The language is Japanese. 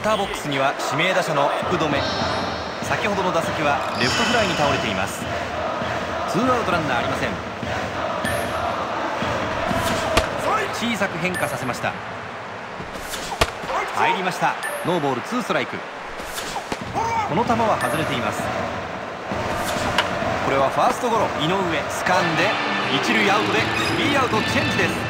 ターボックスには指名打者の福留。先ほどの打席はレフトフライに倒れています。ツーアウトランナーありません。小さく変化させました。入りました。ノーボールツーストライク。この球は外れています。これはファーストゴロ。井上掴んで一塁アウトでスリーアウトチェンジです。